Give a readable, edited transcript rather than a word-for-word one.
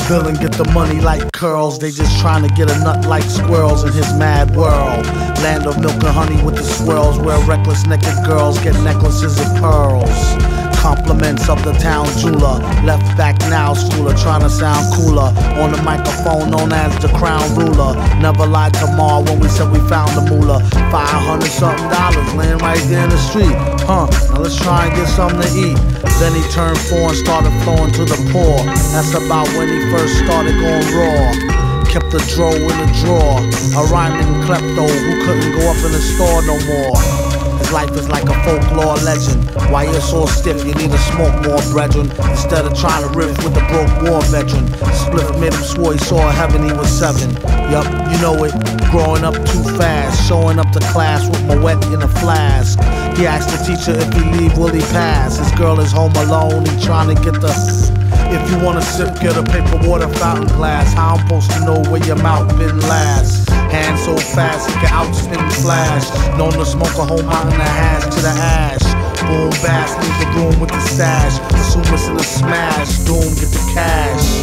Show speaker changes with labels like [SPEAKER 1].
[SPEAKER 1] bill and get the money like curls. They just trying to get a nut like squirrels in his mad world. Land of milk and honey with the swirls, where reckless naked girls get necklaces of pearls. Compliments of the town jeweler, left back now schooler, trying to sound cooler. On the microphone known as the crown ruler. Never lied to Ma when we said we found the moolah. $500 something laying right there in the street. Now let's try and get something to eat. Then he turned 4 and started flowing to the poor. That's about when he first started going raw. Kept the dro in the drawer, a rhyming klepto who couldn't go up in the store no more. His life is like a folklore legend. Why you're so stiff, you need to smoke more, brethren, instead of trying to riff with the broke war veteran. Spliff made him swore he saw heaven, he was 7. Yup, you know it, growing up too fast, showing up to class with my wet in a flask. He asked the teacher if he leave, will he pass? His girl is home alone, he trying to get the... If you wanna sip, get a paper water fountain glass. How I'm supposed to know where your mouth been last? Hand so fast, it can outspin flash. Known to smoke a whole mountain of hash to the ash. Boom, bass, leave the room with the stash. Assume it's in a smash, doom, get the cash.